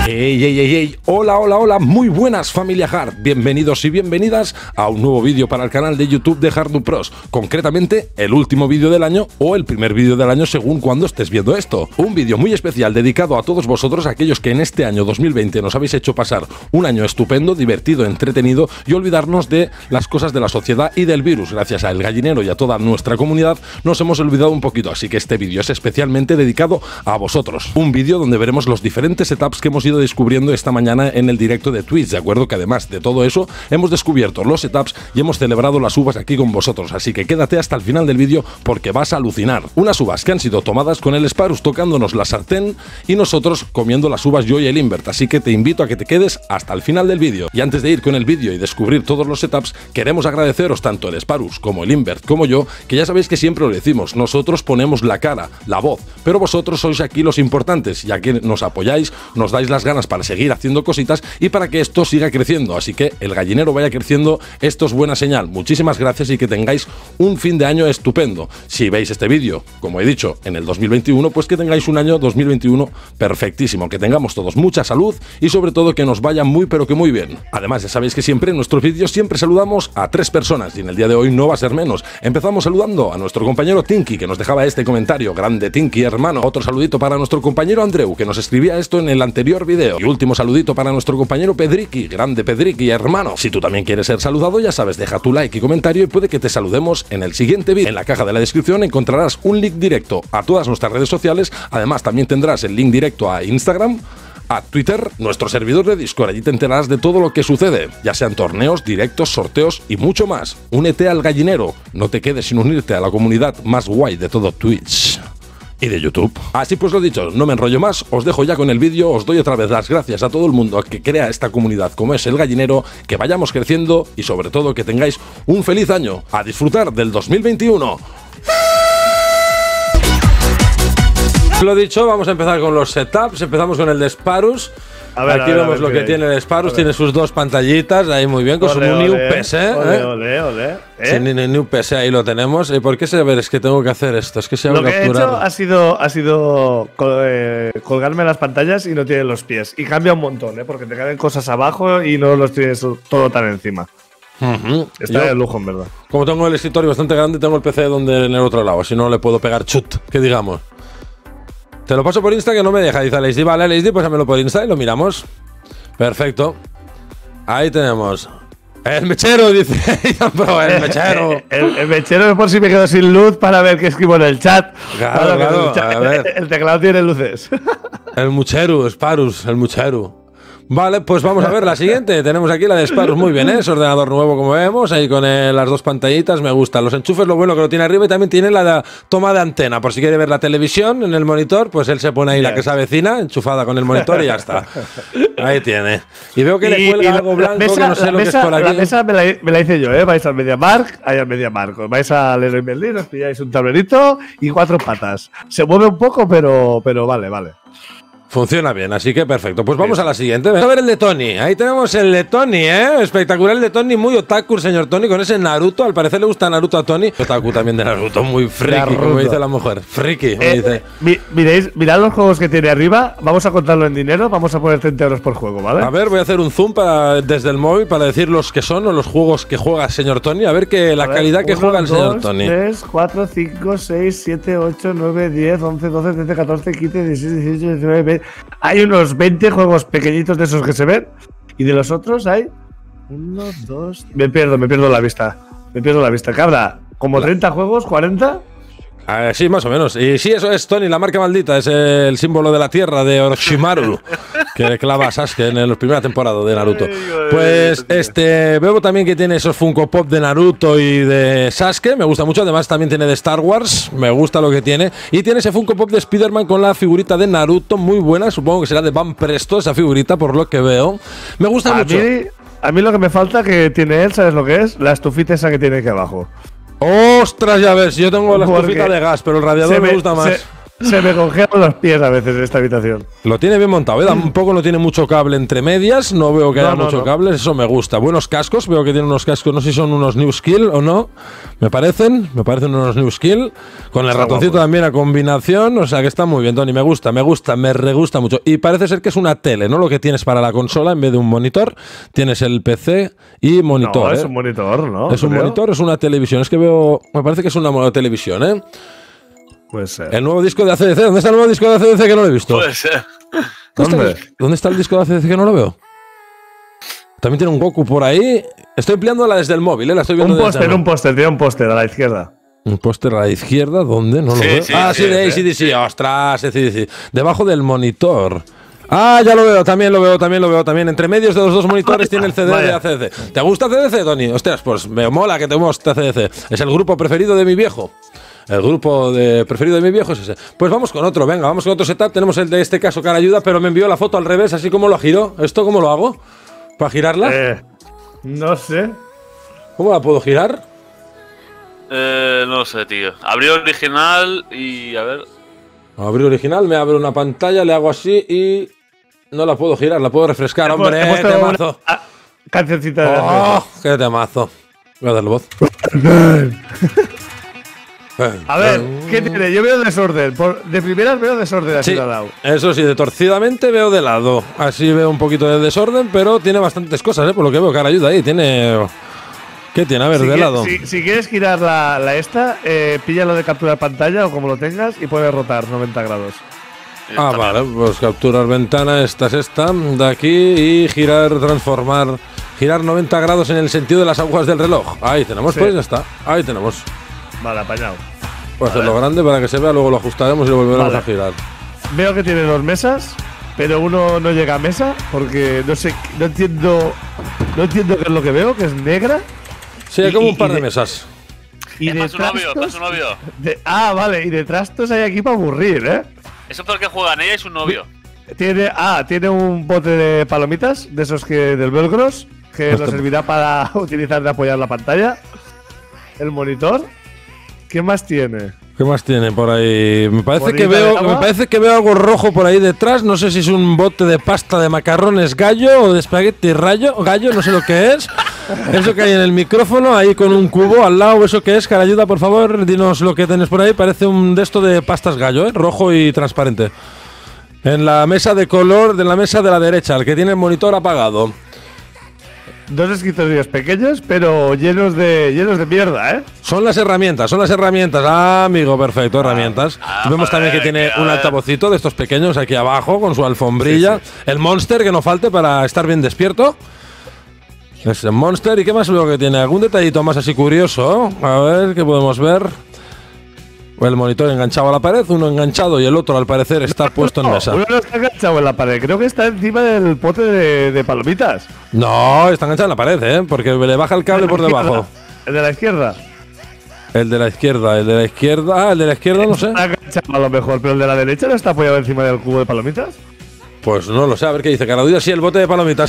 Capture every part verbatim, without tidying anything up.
Ey, ey, ey, ey, hola, hola, hola, muy buenas familia Hard, bienvenidos y bienvenidas a un nuevo vídeo para el canal de YouTube de HardNoobPros, concretamente el último vídeo del año o el primer vídeo del año según cuando estés viendo esto. Un vídeo muy especial dedicado a todos vosotros, aquellos que en este año dos mil veinte nos habéis hecho pasar un año estupendo, divertido, entretenido y olvidarnos de las cosas de la sociedad y del virus. Gracias a El Gallinero y a toda nuestra comunidad nos hemos olvidado un poquito, así que este vídeo es especialmente dedicado a vosotros. Un vídeo donde veremos los diferentes setups que hemos ido descubriendo esta mañana en el directo de Twitch, de acuerdo que además de todo eso hemos descubierto los setups y hemos celebrado las uvas aquí con vosotros, así que quédate hasta el final del vídeo porque vas a alucinar. Unas uvas que han sido tomadas con el Sparus tocándonos la sartén y nosotros comiendo las uvas yo y el Invert, así que te invito a que te quedes hasta el final del vídeo. Y antes de ir con el vídeo y descubrir todos los setups, queremos agradeceros tanto el Sparus como el Invert como yo, que ya sabéis que siempre lo decimos, nosotros ponemos la cara, la voz, pero vosotros sois aquí los importantes, ya que nos apoyáis, nos dais las ganas para seguir haciendo cositas y para que esto siga creciendo, así que el gallinero vaya creciendo, esto es buena señal. Muchísimas gracias y que tengáis un fin de año estupendo. Si veis este vídeo, como he dicho, en el dos mil veintiuno, pues que tengáis un año dos mil veintiuno perfectísimo, que tengamos todos mucha salud y sobre todo que nos vaya muy pero que muy bien. Además ya sabéis que siempre en nuestros vídeos siempre saludamos a tres personas y en el día de hoy no va a ser menos. Empezamos saludando a nuestro compañero Tinky, que nos dejaba este comentario, grande Tinky hermano. Otro saludito para nuestro compañero Andreu, que nos escribía esto en el anterior vídeo. Y último saludito para nuestro compañero Pedriki, grande Pedriki, hermano. Si tú también quieres ser saludado, ya sabes, deja tu like y comentario y puede que te saludemos en el siguiente vídeo. En la caja de la descripción encontrarás un link directo a todas nuestras redes sociales. Además, también tendrás el link directo a Instagram, a Twitter, nuestro servidor de Discord. Allí te enterarás de todo lo que sucede, ya sean torneos, directos, sorteos y mucho más. Únete al gallinero, no te quedes sin unirte a la comunidad más guay de todo Twitch y de YouTube. Así pues lo dicho, no me enrollo más, os dejo ya con el vídeo, os doy otra vez las gracias a todo el mundo que crea esta comunidad como es El Gallinero, que vayamos creciendo y sobre todo que tengáis un feliz año. A disfrutar del dos mil veintiuno. Lo dicho, vamos a empezar con los setups, empezamos con el de Sparus. A ver, aquí a ver, vemos a ver, lo que tiene el Sparus, tiene sus dos pantallitas ahí muy bien, con ole, su ole, New P C. Ole, ¿eh? ole, ole. ¿Eh? Sí, New P C, ahí lo tenemos. ¿Y por qué se ver? Es que tengo que hacer esto, es que se Lo que capturar. he hecho ha sido, ha sido col eh, colgarme las pantallas y no tiene los pies. Y cambia un montón, ¿eh? Porque te caen cosas abajo y no los tienes todo tan encima. Uh-huh. Está Yo, de lujo, en verdad. Como tengo el escritorio bastante grande, tengo el P C donde en el otro lado, si no le puedo pegar chut, que digamos. Te lo paso por Insta que no me deja, dice Aleisdi. Vale, Aleisdi, pues dámelo por Insta y lo miramos. Perfecto. Ahí tenemos. El mechero, dice. el mechero. el, el mechero es por si me quedo sin luz para ver qué escribo en el chat. Claro, claro. El, chat, a ver. el teclado tiene luces. El muchero, Sparus, el muchero. Vale, pues vamos a ver la siguiente. Tenemos aquí la de Sparus, muy bien, ¿eh? Es ordenador nuevo, como vemos, ahí con el, las dos pantallitas, me gustan. Los enchufes, lo bueno que lo tiene arriba y también tiene la de, toma de antena. Por si quiere ver la televisión en el monitor, pues él se pone ahí yes. la que se avecina, enchufada con el monitor y ya está. Ahí tiene. Y veo que y, le cuelga algo blanco mesa, que no sé lo mesa, que es por aquí. La mesa me la, me la hice yo, ¿eh? Vais al MediaMarkt, ahí al MediaMarkt. Vais al Leroy Merlin, os pilláis un tablerito y cuatro patas. Se mueve un poco, pero, pero vale, vale. Funciona bien, así que perfecto. Pues vamos a la siguiente. Vamos a ver el de Tony. Ahí tenemos el de Tony, ¿eh? Espectacular el de Tony, muy otaku, señor Tony, con ese Naruto. Al parecer le gusta Naruto a Tony. Otaku también de Naruto, muy friki, Naruto. Como dice la mujer. Friki, eh, dice. Mi, miréis, mirad los juegos que tiene arriba. Vamos a contarlo en dinero. Vamos a poner treinta euros por juego, ¿vale? A ver, voy a hacer un zoom para, desde el móvil para decir los que son o los juegos que juega el señor Tony. A ver que la a ver, calidad uno, que juega el señor dos, Tony. tres, cuatro, cinco, seis, siete, ocho, nueve, diez, once, doce, trece, catorce, quince, dieciséis, dieciocho, diecinueve, veinte. Hay unos veinte juegos pequeñitos de esos que se ven y de los otros hay uno, dos… Me pierdo, me pierdo la vista. Me pierdo la vista. Cabra, como treinta juegos, cuarenta. Eh, sí, más o menos. Y sí, eso es Tony, la marca maldita. Es el símbolo de la tierra de Orochimaru, que le clava a Sasuke en la primera temporada de Naruto. Pues este veo también que tiene esos Funko Pop de Naruto y de Sasuke. Me gusta mucho. Además también tiene de Star Wars. Me gusta lo que tiene. Y tiene ese Funko Pop de Spider-Man con la figurita de Naruto. Muy buena. Supongo que será de Van Presto esa figurita, por lo que veo. Me gusta a mucho. Mí, a mí lo que me falta que tiene él, ¿sabes lo que es? La estufita esa que tiene aquí abajo. ¡Ostras! Ya ves, yo tengo la estufita de gas, pero el radiador me, me gusta más. Se, Se me congelan los pies a veces en esta habitación. Lo tiene bien montado, ¿eh? Tampoco no tiene mucho cable entre medias, no veo que No, haya no, mucho no. cable, eso me gusta. Buenos cascos, veo que tiene unos cascos, no sé si son unos New Skill o no, me parecen, me parecen unos New Skill, con el Está ratoncito guapo. también a combinación, o sea que está muy bien, Tony, me gusta, me gusta, me re gusta mucho. Y parece ser que es una tele, ¿no? Lo que tienes para la consola, en vez de un monitor, tienes el P C y monitor, No, es ¿eh? un monitor, ¿no? ¿Es un Creo. monitor o es una televisión? Es que veo, me parece que es una mo- televisión, ¿eh? Puede ser. El nuevo disco de A C D C, ¿dónde está el nuevo disco de A C D C que no lo he visto? Puede ser. ¿Dónde, ¿Dónde? está el, ¿Dónde está el disco de A C D C que no lo veo? También tiene un Goku por ahí. Estoy ampliándola desde el móvil, ¿eh? La estoy viendo Un desde póster, el un póster, tiene un póster a la izquierda. Un póster a la izquierda, ¿dónde? No lo Sí, veo. sí, ah, sí, sí, de sí. A C D C. Ostras, A C D C. Debajo del monitor. Ah, ya lo veo, también lo veo, también lo veo, también. Entre medios de los dos monitores tiene el C D Vaya. de A C D C. ¿Te gusta A C D C, Tony? Hostias, pues me mola que te guste A C D C. Es el grupo preferido de mi viejo. El grupo de preferido de mi viejo es ese. Pues vamos con otro, venga, vamos con otro setup. Tenemos el de este caso cara ayuda, pero me envió la foto al revés, así como lo giro. ¿Esto cómo lo hago? ¿Para girarla? Eh, no sé. ¿Cómo la puedo girar? Eh, no sé, tío. Abrió original y a ver. Abrir original, me abre una pantalla, le hago así y no la puedo girar, la puedo refrescar. He pu- ¡Hombre, he puesto temazo! una- ah, Cancioncita de ¡Oh, qué temazo! Voy a darle voz. A ver, ¿qué tiene? Yo veo desorden. Por- de primeras veo desorden así Sí, de al lado. eso sí, de torcidamente veo de lado. Así veo un poquito de desorden, pero tiene bastantes cosas, ¿eh? Por lo que veo, cara ayuda ahí. Tiene. ¿Qué tiene? A ver, Si, de qui- lado. si- si quieres girar la, la esta, eh, píllalo de captura de pantalla o como lo tengas y puedes rotar noventa grados. Ah, También. vale, pues capturar ventana, esta es esta, de aquí, y girar, transformar, girar noventa grados en el sentido de las agujas del reloj. Ahí tenemos, Sí. pues ya está, ahí tenemos. Vale, apañado. Voy a hacerlo grande para que se vea, luego lo ajustaremos y lo volveremos Vale. a girar. Veo que tiene dos mesas, pero uno no llega a mesa porque no sé, no entiendo, no entiendo qué es lo que veo, que es negra. Sí, hay Y- como y- un par y de de- mesas. Y Es de para su novio, para trastos, su novio. de- ah, vale, y de trastos hay aquí para aburrir, ¿eh? Eso es el que juegan ella y su novio. Tiene, ah, tiene un bote de palomitas, de esos que del Velcros, que Este- nos servirá para utilizar de apoyar la pantalla. El monitor. ¿Qué más tiene? ¿Qué más tiene por ahí? Me parece Bolita que de veo, agua. me parece que veo algo rojo por ahí detrás. No sé si es un bote de pasta de macarrones gallo o de espagueti rayo, gallo, no sé lo que es. Eso que hay en el micrófono, ahí con un cubo al lado, ¿eso qué es? Cara ayuda, por favor, dinos lo que tenés por ahí. Parece un de esto de pastas gallo, ¿eh? Rojo y transparente. En la mesa de color, de la mesa de la derecha, el que tiene el monitor apagado. Dos escritorios pequeños, pero llenos de llenos de mierda, ¿eh? Son las herramientas, son las herramientas. Ah, amigo, perfecto, herramientas. ah, Vemos también que joder, tiene que a un ver. altavocito de estos pequeños aquí abajo con su alfombrilla. El Monster, que no falte para estar bien despierto. Es el Monster. ¿Y qué más veo que tiene? ¿Algún detallito más así curioso? A ver, ¿qué podemos ver? El monitor enganchado a la pared, uno enganchado y el otro al parecer está puesto en No, mesa. uno no está enganchado en la pared, creo que está encima del pote de, de palomitas. No, está enganchado en la pared, ¿eh? Porque le baja el cable por debajo. El de la izquierda. El de la izquierda, el de la izquierda. Ah, el de la izquierda no sé. Está enganchado a lo mejor, pero el de la derecha no está apoyado encima del cubo de palomitas. Pues no lo sé, a ver qué dice Caraduya. Sí, el bote de palomitas.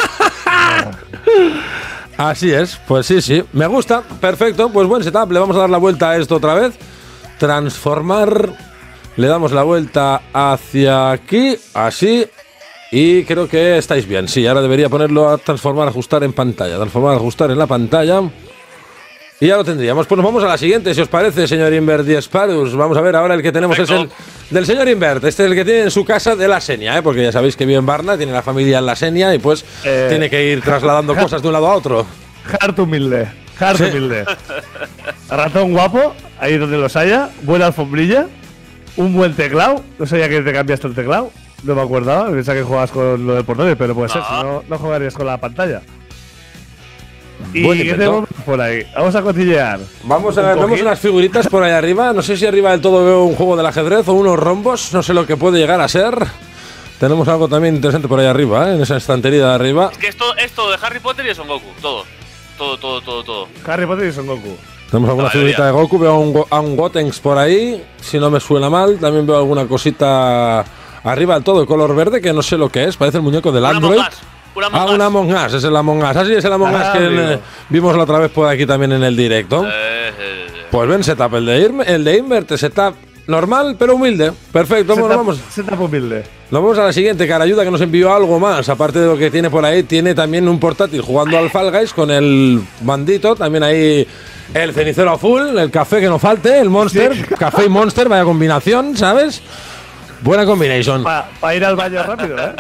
Así es, pues sí, sí. Me gusta, perfecto. Pues buen setup. Le vamos a dar la vuelta a esto otra vez. Transformar. Le damos la vuelta hacia aquí, así. Y creo que estáis bien. Sí, ahora debería ponerlo a transformar, ajustar en pantalla. Transformar, ajustar en la pantalla. Y ya lo tendríamos. Pues nos vamos a la siguiente, si os parece, señor Invert y Sparus. Vamos a ver ahora el que tenemos Perfecto. es el del señor Invert. Este es el que tiene en su casa de la Senia, ¿eh? Porque ya sabéis que vive en Varna, tiene la familia en la Senia y pues Eh. tiene que ir trasladando cosas de un lado a otro. Hart humilde. Hart Sí. humilde. Ratón guapo, ahí donde los haya. Buena alfombrilla. Un buen teclado. No sabía que te cambiaste el teclado. No me acordaba. Pensaba que jugabas con lo del portátil, pero puede ser. No. Si no, no jugarías con la pantalla. ¿Y Buen qué invento. tenemos por ahí? Vamos a cotillear. Vamos a ver, Un vemos cojín. unas figuritas por ahí arriba. No sé si arriba del todo veo un juego del ajedrez o unos rombos. No sé lo que puede llegar a ser. Tenemos algo también interesante por ahí arriba, ¿eh? En esa estantería de arriba. Es que esto, esto de Harry Potter y Son Goku. Todo. Todo, todo, todo, todo. Harry Potter y Son Goku. Tenemos alguna La figurita de mayoría. Goku, veo a un, Go- a un Gotenks por ahí, si no me suena mal. También veo alguna cosita arriba del todo de color verde, que no sé lo que es, parece el muñeco del Una Android. Among Us. Una Among Ah, Us. un Among Us, es el Among Us. Así es el Among Us Ah, que amigo. eh, vimos la otra vez por aquí también en el directo. Eh, eh, eh. Pues ven setup, el de, Irm- el de Invert, setup normal, pero humilde. Perfecto, bueno, vamos. Setup humilde. Nos vamos a la siguiente, Carayuda, que nos envió algo más. Aparte de lo que tiene por ahí, tiene también un portátil jugando al Fall Guys con el bandito. También ahí el cenicero a full, el café que no falte, el Monster. Sí. Café y Monster, vaya combinación, ¿sabes? Buena combination. Para pa ir al baño rápido, ¿eh?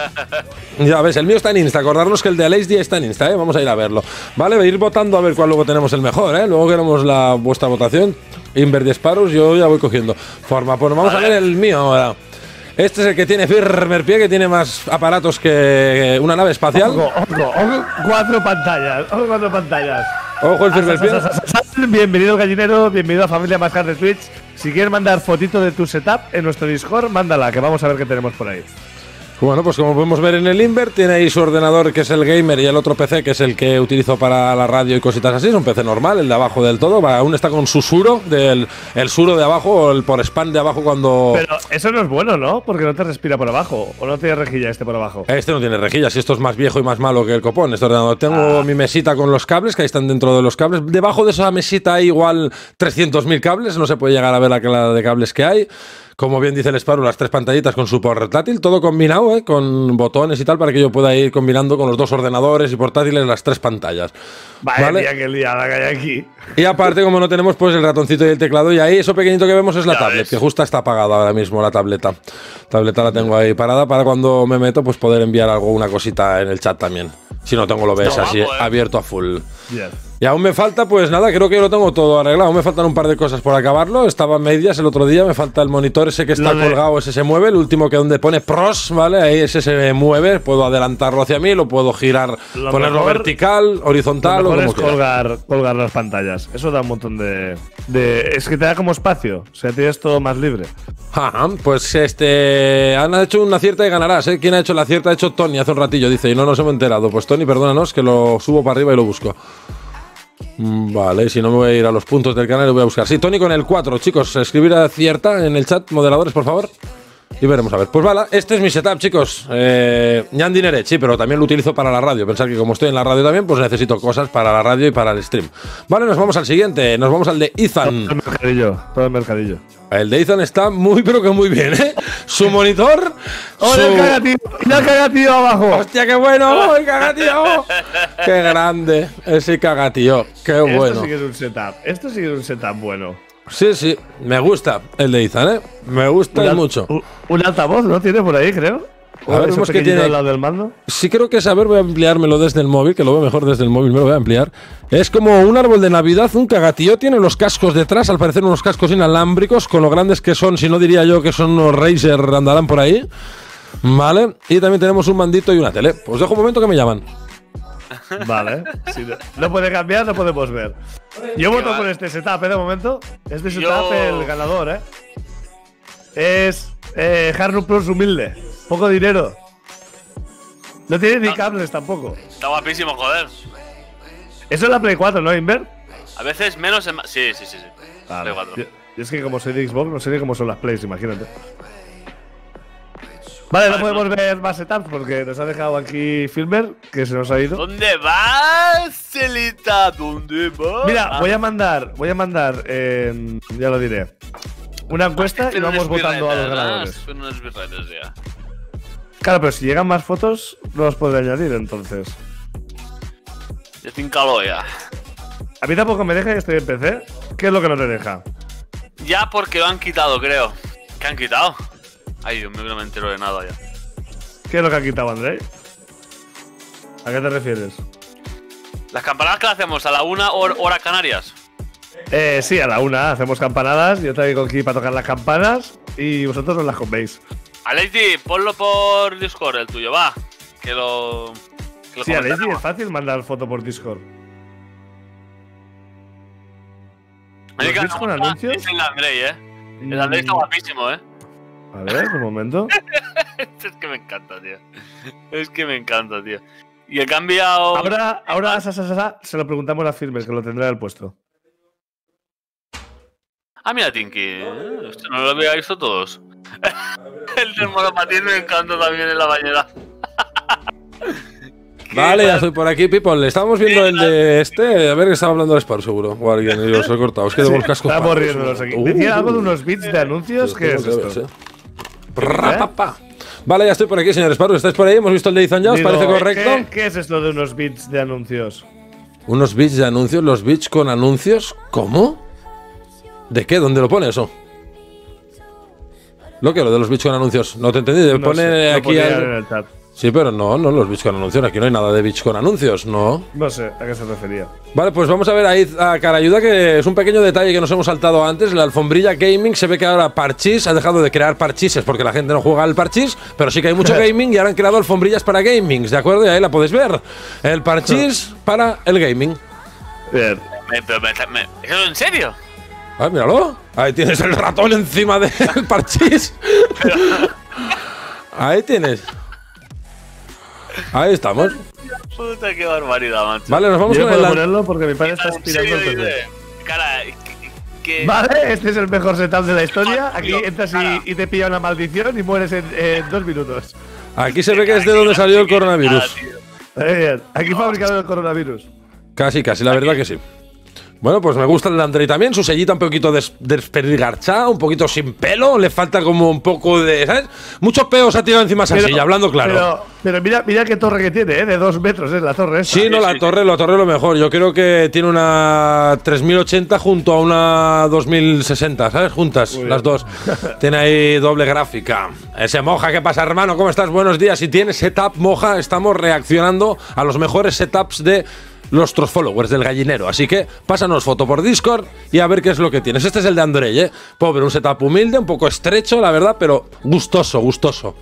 Ya ves, el mío está en Insta. Acordarnos que el de Aleix Díaz está en Insta, ¿eh? Vamos a ir a verlo. Vale, voy a ir votando a ver cuál luego tenemos el mejor, ¿eh? Luego queremos la vuestra votación. Inver de Sparrows, yo ya voy cogiendo forma. Pues vamos a ver el mío ahora. Este es el que tiene firmer pie, que tiene más aparatos que una nave espacial. Ojo, ojo, ojo, cuatro pantallas. Ojo, cuatro pantallas. Ojo el firmer pie. Bienvenido, gallinero. Bienvenido a Familia Más Hard de Twitch. Si quieres mandar fotito de tu setup en nuestro Discord, mándala, que vamos a ver qué tenemos por ahí. Bueno, pues como podemos ver en el Inver, tiene ahí su ordenador, que es el gamer, y el otro P C, que es el que utilizo para la radio y cositas así. Es un P C normal, el de abajo del todo. Va, aún está con su suro, del, el suro de abajo, o el por span de abajo cuando… Pero eso no es bueno, ¿no? Porque no te respira por abajo. ¿O no tiene rejilla este por abajo? Este no tiene rejillas, y esto es más viejo y más malo que el copón, este ordenador. Tengo ah. mi mesita con los cables, que ahí están dentro de los cables. Debajo de esa mesita hay igual trescientos mil cables, no se puede llegar a ver la cantidad de cables que hay. Como bien dice el Sparrow, las tres pantallitas con su portátil, todo combinado, ¿eh? Con botones y tal, para que yo pueda ir combinando con los dos ordenadores y portátiles las tres pantallas. Vaya ¿vale? Día, qué liada que hay aquí. Y aparte, como no tenemos pues el ratoncito y el teclado, y ahí eso pequeñito que vemos es la ya tablet, ves. Que justo está apagada ahora mismo la tableta. La tableta la tengo ahí parada para cuando me meto pues poder enviar algo, una cosita en el chat también. Si no tengo lo ves no, así vamos, eh. abierto a full. Yes. Y aún me falta, pues nada, creo que lo tengo todo arreglado. Aún me faltan un par de cosas por acabarlo. Estaba en medias el otro día. Me falta el monitor ese que está colgado, ese se mueve. El último que donde pone pros, ¿vale? Ahí ese se mueve. Puedo adelantarlo hacia mí, lo puedo girar, lo ponerlo mejor, vertical, horizontal. Lo mejor o como es colgar, colgar las pantallas. Eso da un montón de, de. Es que te da como espacio. O sea, tienes todo más libre. Ajá, pues este. Han hecho un acierta y ganarás, ¿eh? ¿Quién ha hecho el acierta? Ha hecho Tony hace un ratillo, dice, y no nos hemos enterado. Pues Tony, perdónanos, que lo subo para arriba y lo busco. Vale, si no me voy a ir a los puntos del canal y voy a buscar. Sí, Tony con el cuatro, chicos. Escribir acierta en el chat, moderadores, por favor. Y veremos a ver. Pues vale, este es mi setup, chicos. Eh, Ñan Dineret, sí, pero también lo utilizo para la radio. Pensar que como estoy en la radio también, pues necesito cosas para la radio y para el stream. Vale, nos vamos al siguiente. Nos vamos al de Ethan. Todo el mercadillo, todo el mercadillo. El de Ethan está muy, pero que muy bien, ¿eh? Su monitor. ¡Oh, su... el cagatío! ¡El cagatío abajo! ¡Hostia, qué bueno! ¡El cagatío! ¡Qué grande! Ese cagatío. ¡Qué bueno! Esto sí que es un setup. Esto sí que es un setup bueno. Sí, sí. Me gusta el de Ethan, ¿eh? Me gusta un, mucho. Un, un altavoz, ¿no? Tiene por ahí, creo. A ver, vemos que tiene al lado del mando. Sí, creo que es, a ver, voy a ampliármelo desde el móvil, que lo veo mejor desde el móvil, me lo voy a ampliar. Es como un árbol de Navidad, un cagatío, tiene los cascos detrás, al parecer unos cascos inalámbricos, con lo grandes que son, si no diría yo que son unos Razer, andarán por ahí. Vale, y también tenemos un mandito y una tele. Pues dejo un momento que me llaman. Vale, si no, no puede cambiar, no podemos ver. Yo voto por este setup, ¿eh? De momento. Este setup yo... el ganador, ¿eh? Es eh, Hardroom Plus humilde. Poco dinero. No tiene ni cables tampoco. Está guapísimo, joder. Eso es la Play cuatro, ¿no, Inver? A veces menos en más. Sí, sí, sí, sí. Vale. Play cuatro. Yo, yo es que como soy de Xbox, no sé ni cómo son las Plays, imagínate. Vale, no podemos ver más setups porque nos ha dejado aquí Filmer, que se nos ha ido. ¿Dónde vas, Celita? ¿Dónde vas? Mira, voy a mandar, voy a mandar, eh, ya lo diré, una encuesta y vamos votando a los ganadores. Unos birretes ya. Claro, pero si llegan más fotos, no los podré añadir entonces. Yo cincalo ya. A mí tampoco me deja que estoy en P C. ¿Qué es lo que no te deja? Ya porque lo han quitado, creo. ¿Qué han quitado? Ay, Dios mío, no me entero de nada ya. ¿Qué es lo que ha quitado, André? ¿A qué te refieres? ¿Las campanadas que hacemos a la una hora, hora Canarias? Eh, sí, a la una hacemos campanadas. Yo traigo aquí para tocar las campanas y vosotros nos las coméis. Alexi, ponlo por Discord el tuyo, va. Que lo. Que lo sí, Alexi, es fácil mandar foto por Discord. ¿Los ves con anuncios? Es el Andrei, eh. El Andrei está guapísimo, eh. A ver, un momento. Es que me encanta, tío. Es que me encanta, tío. Y he cambiado. Ahora, ahora sa, sa, sa, sa, se lo preguntamos a Filmes, que lo tendrá en el puesto. Ah, mira, Tinky. Esto no lo había visto todos. El del monopatín me encanta también en la bañera. Vale, ya estoy por aquí, people. Estábamos viendo el de este. A ver, que estaba hablando el Sparrow, seguro. O alguien, y los he cortado. Es que debo el casco. Estamos riéndonos aquí. Uh, Decía algo de unos bits de anuncios. ¿Qué es Tengo que esto? ver, sí. Rapapa. Vale, ya estoy por aquí, señor Sparrow. ¿Estáis por ahí? Hemos visto el de Ethan ya, ¿os Digo, parece correcto? ¿qué, ¿Qué es esto de unos bits de anuncios? ¿Unos bits de anuncios? ¿Los bits con anuncios? ¿Cómo? ¿De qué? ¿Dónde lo pone eso? ¿Lo que? ¿Lo de los bits con anuncios? No te entendí. No Pone sé, lo aquí ponía algo- en el chat. Sí, pero no, no los bits con anuncios. Aquí no hay nada de bits con anuncios, no. No sé a qué se refería. Vale, pues vamos a ver ahí a Carayuda, que es un pequeño detalle que nos hemos saltado antes. La alfombrilla gaming, se ve que ahora Parchís ha dejado de crear parchises porque la gente no juega al parchís, pero sí que hay mucho gaming y ahora han creado alfombrillas para gamings, ¿de acuerdo? Y ahí la podéis ver. El parchís para el gaming. Bien. Me, pero me, me, ¿eso en serio? Ah, míralo. Ahí tienes el ratón encima del parchís. Ahí tienes. Ahí estamos. Puta, qué barbaridad, macho. Vale, nos vamos Yo con puedo el. ponerlo porque mi padre está ¿En aspirando serio, el P C. dice? Cara, que, que- Vale, este es el mejor setup de la historia. Aquí Tío, entras cara. y, y te pilla una maldición y mueres en, en dos minutos. Aquí se ve que es de donde salió el coronavirus. Muy bien. Aquí fabricado el coronavirus. Casi, casi, la verdad que sí. Bueno, pues me gusta el de Andrei también, su sellita un poquito des desperdigarchada, un poquito sin pelo, le falta como un poco de, ¿sabes? Muchos peos ha tirado encima esa silla, hablando claro. Pero, pero mira, mira qué torre que tiene, ¿eh? De dos metros, es la torre esta. Sí, no, la sí, torre, la torre lo mejor. Yo creo que tiene una tres mil ochenta junto a una dos mil sesenta, ¿sabes? Juntas, Muy las bien. dos. Tiene ahí doble gráfica. Ese Moja, ¿qué pasa, hermano? ¿Cómo estás? Buenos días. Si tienes setup, Moja, estamos reaccionando a los mejores setups de los Troll Followers del gallinero. Así que pásanos foto por Discord y a ver qué es lo que tienes. Este es el de Andrei, ¿eh? Pobre, un setup humilde, un poco estrecho, la verdad, pero gustoso, gustoso.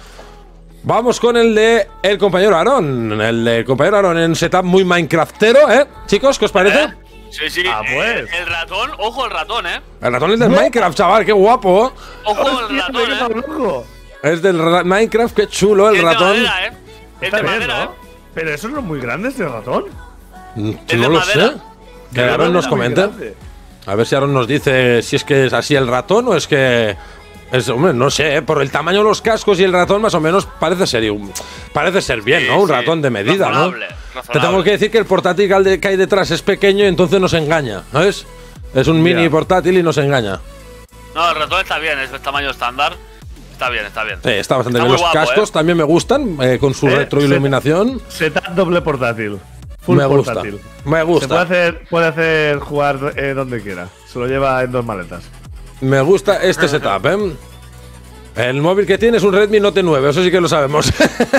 Vamos con el de el compañero Aaron. El de compañero Aaron en setup muy minecraftero, ¿eh? Chicos, ¿qué os parece? ¿Eh? Sí, sí. Ah, pues. eh, el ratón, ojo el ratón, ¿eh? El ratón es del Minecraft, chaval, qué guapo. Ojo el Hostia, ratón, me he quedado ¿eh? loco. Es del ra- Minecraft, qué chulo el Es de ratón. madera, ¿eh? Es Está de bien, madera, ¿no? ¿eh? Pero eso no es muy grande, este ratón. Mm, Es No de lo madera. sé. Que Aaron nos Muy comente. grande. A ver si Aaron nos dice si es que es así el ratón o es que. Es, hombre, no sé, ¿eh? Por el tamaño de los cascos y el ratón, más o menos parece ser, un- parece ser bien, Sí, ¿no? Un sí. ratón de medida, Razonable, ¿no? razonable. Te tengo que decir que el portátil que al de- que hay detrás es pequeño y entonces nos engaña, ¿sabes? Es un mini Ya. portátil y nos engaña. No, el ratón está bien, es de tamaño estándar. Está bien, está bien. Sí, está bastante Está bien. muy Los guapo, cascos ¿eh? también me gustan, eh, con su Eh, retroiluminación. Setup doble portátil. Full Me gusta. portátil. Me Se puede gusta. hacer, puede hacer jugar eh, donde quiera. Se lo lleva en dos maletas. Me gusta este setup, ¿eh? El móvil que tiene es un Redmi Note nueve, eso sí que lo sabemos.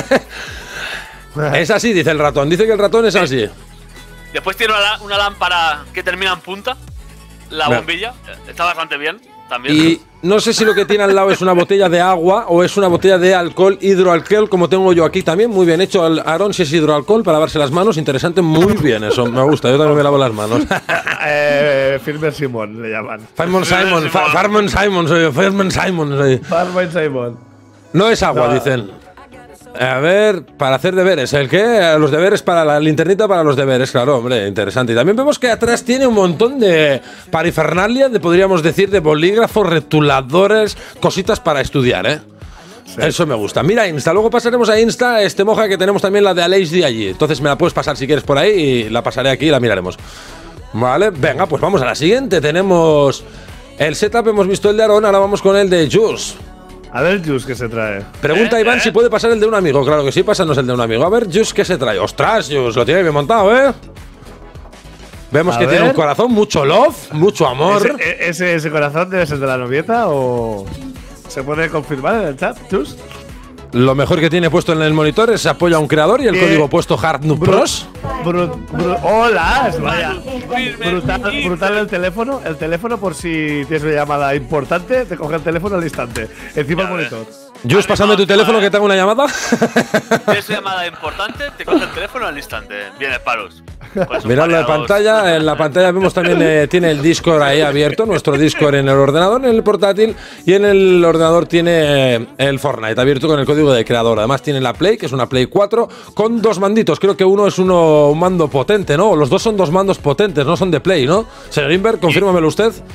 Es así, dice el ratón. Dice que el ratón es así. Después tiene una, lá- una lámpara que termina en punta. La Mira. bombilla. Está bastante bien. También. Y no sé si lo que tiene al lado es una botella de agua o es una botella de alcohol, hidroalcohol, como tengo yo aquí también. Muy bien hecho, el Aaron, si es hidroalcohol para lavarse las manos. Interesante, muy bien eso. Me gusta, yo también me lavo las manos. eh, Firmer Simón le llaman. Fireman Simon, Fa- Fireman Simon, soy yo, Fireman Simon. Soy. Farman Simón. No es agua, No. dicen. A ver, para hacer deberes. ¿El qué? Los deberes para la linternita para los deberes, claro, hombre, interesante. Y también vemos que atrás tiene un montón de parifernalia, de, podríamos decir, de bolígrafos, retuladores, cositas para estudiar, ¿eh? Eso me gusta. Mira Insta, luego pasaremos a Insta, este Moja, que tenemos también la de Aleix de allí. Entonces me la puedes pasar si quieres por ahí y la pasaré aquí y la miraremos. Vale, venga, pues vamos a la siguiente. Tenemos el setup, hemos visto el de Aaron, ahora vamos con el de Jules. A ver, Jus, ¿qué se trae? Pregunta ¿Eh? Iván ¿Eh? si puede pasar el de un amigo. Claro que sí, pásanos el de un amigo. A ver, Jus, ¿qué se trae? ¡Ostras, Jus! Lo tiene bien montado, ¿eh? Vemos A que tiene ver. un corazón, mucho love, mucho amor. ¿Ese, e- ese, ese corazón debe ser de la novieta o se puede confirmar en el chat, Jus? Lo mejor que tiene puesto en el monitor es apoyo a un creador y el Eh, código puesto HardNoobPros. Bru- bru- ¡Hola! Vaya. Firme, Brutal, firme. brutal el teléfono. El teléfono, por si tienes una llamada importante, te coge el teléfono al instante. Encima Ya el ves. monitor. Jus, pásame tu teléfono que tengo una llamada. Tienes una llamada importante, te coge el teléfono al instante. Vienes paros. Pues un Mirad la pareados. pantalla, en la pantalla vemos también eh, tiene el Discord ahí abierto, nuestro Discord en el ordenador, en el portátil, y en el ordenador tiene eh, el Fortnite abierto con el código de creador. Además tiene la Play, que es una Play cuatro, con dos manditos. Creo que uno es uno un mando potente, ¿no? Los dos son dos mandos potentes, no son de Play, ¿no? Señor Inver, confírmamelo usted.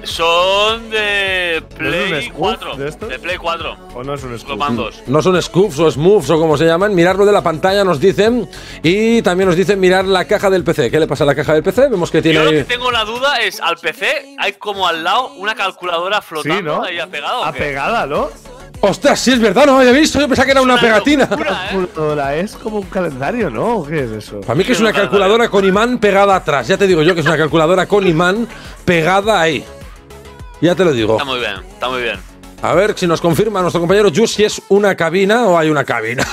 Son de Play ¿No es un scoop cuatro. de estos? De Play cuatro. ¿O no es un Los scoop? mandos. No son scoops o smooths o como se llaman. Mirarlo de la pantalla nos dicen. Y también nos dicen mirar la caja del P C. ¿Qué le pasa a la caja del P C? Vemos que tiene. Yo lo que ahí- tengo la duda es, al P C hay como al lado una calculadora flotando Sí, ¿no? ahí apegado. ¿o qué? Apegada, ¿no? ¡Ostras! Sí, es verdad, no lo había visto. Yo pensaba que era una Una pegatina. locura, ¿eh? Calculadora, es como un calendario, ¿no? ¿O qué es eso? Para mí que es Sí, una una calculadora con imán pegada atrás. Ya te digo yo que es una calculadora con imán pegada ahí. Ya te lo digo. Está muy bien, está muy bien. A ver si nos confirma nuestro compañero Jus si es una cabina o hay una cabina.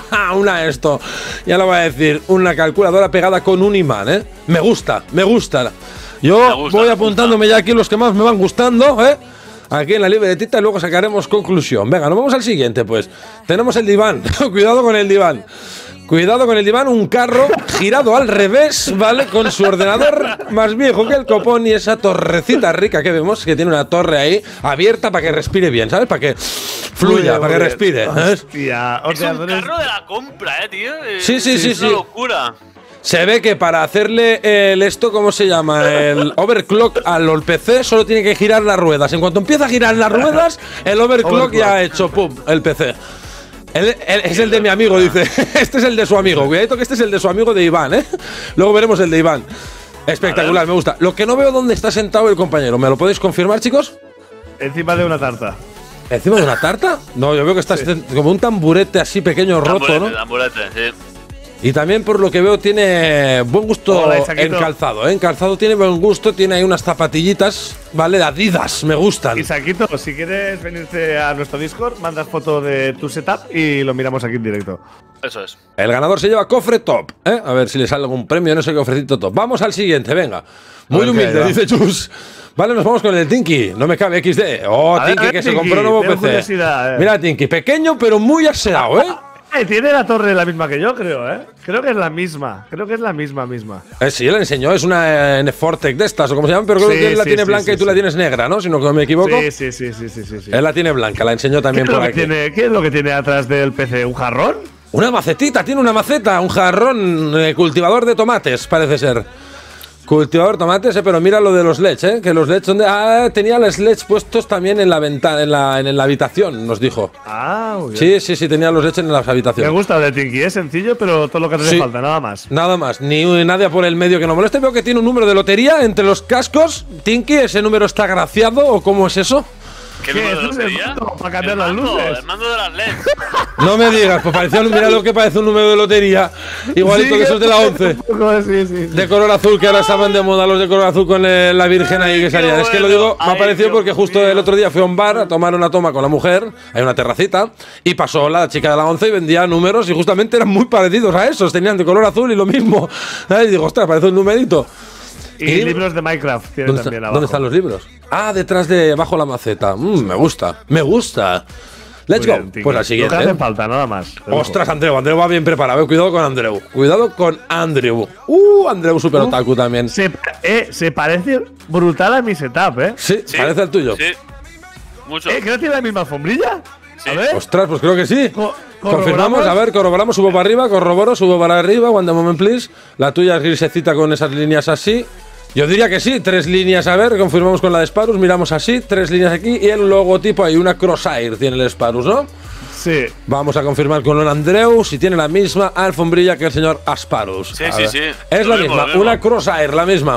Una esto. Ya lo voy a decir. Una calculadora pegada con un imán, ¿eh? Me gusta, me gusta. Yo Me gusta, voy me apuntándome ya aquí los que más me van gustando, ¿eh? Aquí en la libretita y luego sacaremos conclusión. Venga, nos vamos al siguiente, pues. Tenemos el diván. Cuidado con el diván. Cuidado con el diván, un carro girado al revés, ¿vale? Con su ordenador más viejo que el copón y esa torrecita rica que vemos, que tiene una torre ahí abierta para que respire bien, ¿sabes? Para que fluya, para que respire. ¿sabes? Hostia, Es un ordenadores. carro de la compra, eh, tío. Eh, Sí, sí, sí, Es sí. una locura. Se ve que para hacerle el esto, ¿cómo se llama? El overclock al P C solo tiene que girar las ruedas. En cuanto empieza a girar las ruedas, el overclock, Overclock. ya ha hecho pum, el P C. Él- él- es el de mi amigo, dice. Este es el de su amigo. Cuidadito que este es el de su amigo de Iván, ¿eh? Luego veremos el de Iván. Espectacular, me gusta. Lo que no veo dónde está sentado el compañero. ¿Me lo podéis confirmar, chicos? Encima de una tarta. ¿Encima de una tarta? No, yo veo que está como un tamburete así pequeño roto, Tamburete, ¿no? tamburete, sí. Y también por lo que veo tiene buen gusto Hola, en Isaquito. calzado, ¿eh? En calzado tiene buen gusto, tiene ahí unas zapatillitas, ¿vale? De Adidas, me gustan. Isaquito, si quieres venirte a nuestro Discord, mandas foto de tu setup y lo miramos aquí en directo. Eso es. El ganador se lleva cofre top, ¿eh? A ver si le sale algún premio, no sé qué cofrecito top. Vamos al siguiente, venga. Muy A ver qué humilde, hay, va. dice Chus. Vale, nos vamos con el Tinky. No me cabe equis de. Oh, A ver, Tinky a ver, que se Tinky, compró nuevo tengo P C. curiosidad, eh. Mira, Tinky, pequeño pero muy aseado, ¿eh? Eh, tiene la torre la misma que yo, creo, ¿eh? Creo que es la misma. Creo que es la misma, misma. Eh, sí, le enseñó, es una eh, Fortec de estas, o como se llaman, pero creo Sí, que él la sí, tiene sí, blanca sí, y tú sí. la tienes negra, ¿no? Si no me equivoco. Sí, sí, sí, sí, sí, sí, sí. Él la tiene blanca, la enseñó ¿Qué también es, lo por que aquí. tiene, ¿Qué es lo que tiene atrás del P C? ¿Un jarrón? Una macetita, tiene una maceta, un jarrón, eh, cultivador de tomates, parece ser. Cultivador de tomates, eh, pero mira lo de los L E Ds, ¿eh? Que los L E Ds son de. Ah, tenía los L E Ds puestos también en la ventana, en la, en la habitación, nos dijo. Ah, muy bien. Sí, sí, sí, tenía los L E Ds en las Me habitaciones. gusta el de Tinky, es sencillo, pero todo lo que te hace Sí. falta, nada más. Nada más, ni nadie por el medio que no moleste. Veo que tiene un número de lotería entre los cascos. Tinky, ¿ese número está graciado o cómo es eso? ¿Qué, ¿Qué? número de ¿Eso es el lotería? mando para cambiar El las mando, luces? El mando de las L E Ds. No me digas, pues parecía, mira lo que parece un número de lotería. Igualito Sí, que esos de la once. Sí, sí, sí. De color azul, que ahora estaban de moda los de color azul con eh, la Virgen ahí que Ay, salían. qué Es que lo bueno. digo, me ha Ay, parecido Dios porque justo mío. el otro día fui a un bar a tomar una toma con la mujer, hay una terracita, y pasó la chica de la once y vendía números y justamente eran muy parecidos a esos, tenían de color azul y lo mismo. Y digo, ostras, parece un numerito. Y, ¿Y libros de Minecraft tiene ¿Dónde, está- también abajo. ¿Dónde están los libros? Ah, detrás de, bajo la maceta. Mm, me gusta, me gusta. Let's Muy go. bien, Tinky. Pues la No siguiente. te hace ¿eh? falta, nada más. te dejo. Ostras, Andreu, Andreu va bien preparado. eh. Cuidado con Andreu. Cuidado con Andreu. Uh, Andreu super Uf. otaku también. Se, eh, se parece brutal a mi setup, ¿eh? Sí, Sí, parece el tuyo. Sí. Mucho. ¿Eh? ¿Que no tiene la misma alfombrilla? Sí. A ver. Ostras, pues creo que sí. Co- Confirmamos, ¿corroboramos? a ver, corroboramos, subo para arriba, corroboro, subo para arriba, one moment please. La tuya es grisecita con esas líneas así. Yo diría que sí, tres líneas, a ver, confirmamos con la de Sparus, miramos así, tres líneas aquí y el logotipo ahí, una Crosshair tiene el Sparus, ¿no? Sí. Vamos a confirmar con el Andreu si tiene la misma alfombrilla que el señor Asparus. Sí, A sí, ver. sí. Es Lo la mismo, misma, lo mismo. una Crosshair, la misma.